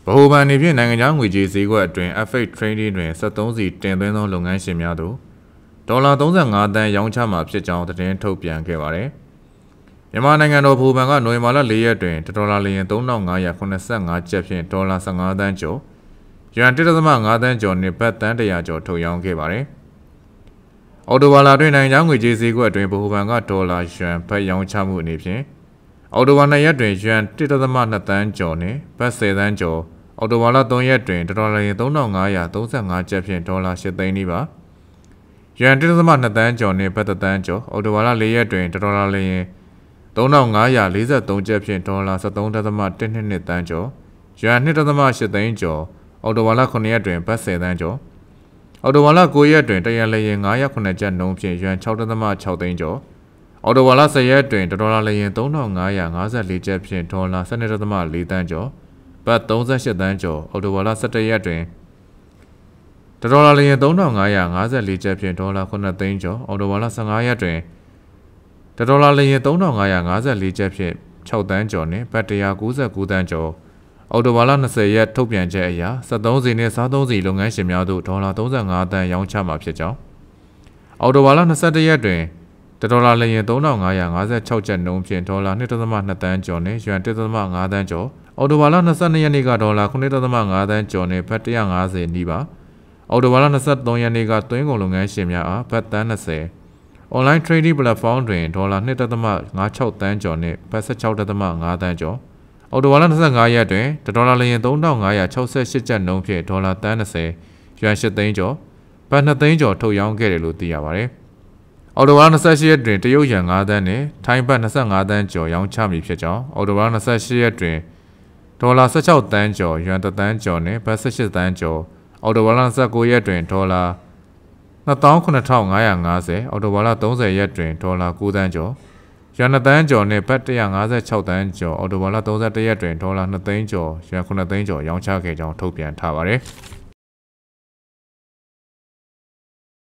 ဗဟိုဘဏ်အနေဖြင့်နိုင်ငံခြားငွေကြေးဈေးကွက်အတွင်း FX Trading တွင်73စီတင်သွင်းသောလုပ်ငန်းရှင်များသို့ဒေါ်လာ35သန်းရောင်းချမှာဖြစ်ကြောင်းသတင်းထုတ်ပြန်ခဲ့ပါသည်။မြန်မာနိုင်ငံတော်ဗဟိုဘဏ်ကနိုဝင်ဘာလ4ရက်တွင်ဒေါ်လာလျင်3585ကျပ်ဖြင့်ဒေါ်လာ15သန်းကျော်ယွမ်1.5သန်းကျော်နှင့်ဘတ်တန်း100ကျော်ထုတ်ရောင်းခဲ့ပါသည်။အော်တိုဘာလတွင်နိုင်ငံခြားငွေကြေးဈေးကွက်အတွင်းဗဟိုဘဏ်ကဒေါ်လာယွမ်ဘတ်ရောင်းချမှုအနေဖြင့်အော်တိုဘာ2ရက်တွင်ယွမ်1.2သန်းကျော်နှင့်ဘတ်10သန်းကျော်အော်တိုဘာလ3ရက်တွင်ဒေါ်လာ3535ကျပ်ဖြင့်ဒေါ်လာ8သိန်းနီးပါယွမ်1.2သန်းကျော်နှင့်ဘတ်တန်းကျော်အော်တိုဘာလ4ရက်တွင်ဒေါ်လာ3543ကျပ်ဖြင့်ဒေါ်လာ73.12သန်းကျော်ယွမ်2.8သိန်းကျော်အော်တိုဘာလ9ရက်တွင်ဘတ်10သန်းကျော်အော်တိုဘာလ9ရက်တွင်တရန်လျင်909ကျပ်နှုန်းဖြင့်ယွမ်6.6သိန်းကျော်အော်တိုဘာလ10ရက်တွင်ဒေါ်လာလျင်3554ကျပ်ဖြင့်ဒေါ်လာ12.4သန်းကျော်ဘတ်38သန်းကျော်အော်တိုဘာလ17ရက်တွင်ဒေါ်လာလျင်3554ကျပ်ဖြင့်ဒေါ်လာ9သိန်းကျော်အော်တိုဘာလ15ရက်တွင်ဒေါ်လာလျင်3554ကျပ်ဖြင့်6သန်းကျော်နှင့်ဘတ်199သန်းကျော်အော်တိုဘာလ20ရက်ထုတ်ပြန်ချက်အရ73စီနှင့်စားသုံးစီလုပ်ငန်းရှင်များသို့ဒေါ်လာ35သန်းရောင်းချမှာဖြစ်ကြောင်းအော်တိုဘာလ21ရက်တွင်ဒေါ်လာလျင်3556ကျပ်နှုန်းဖြင့်ဒေါ်လာ2.2သန်းကျော်နှင့်ယွမ်1.5သန်းကျော်အော်တိုဘာလ22ရက်နေ့ကဒေါ်လာ9.5သန်းကျော်နှင့်ဘတ်150နီးပါအော်တိုဘာလ23ရက်နေ့ကသွင်းကုန်လုပ်ငန်းရှင်များအားဘတ်တန်း20 Online Trading Platform တွင်ဒေါ်လာ2.56သန်းကျော်နှင့်ဘတ်16.5သန်းကျော်အော်တိုဘာလ25ရက်တွင်ဒေါ်လာလျင်3568ကျပ်နှုန်းဖြင့်ဒေါ်လာတန်း20ယွမ်8သိန်းကျော်ဘတ်2သိန်းကျော်ထုတ်ရောင်းခဲ့တယ်လို့သိရပါတယ်အော်တိုဘာလ28ရက်တွင်တရုတ်ယွမ်5သန်းနှင့်ထိုင်းဘတ်25သန်းကျော်ရောင်းချမည်ဖြစ်ကြောင်းအော်တိုဘာလ28ရက်တွင်ဒေါ်လာ16သန်းကျော်ယွမ်1သန်းကျော်နှင့်ဘတ်18သန်းကျော်အော်တိုဘာလ29ရက်တွင်ဒေါ်လာ28550အော်တိုဘာလ30ရက်တွင်ဒေါ်လာ9သန်းကျော်ယွမ်2သန်းကျော်နှင့်ဘတ်156သန်းကျော်အော်တိုဘာလ31ရက်တွင်ဒေါ်လာ2သိန်းကျော်ယွမ်9သိန်းကျော်ရောင်းချခဲ့ကြောင်းထုတ်ပြန်ထားပါတယ်။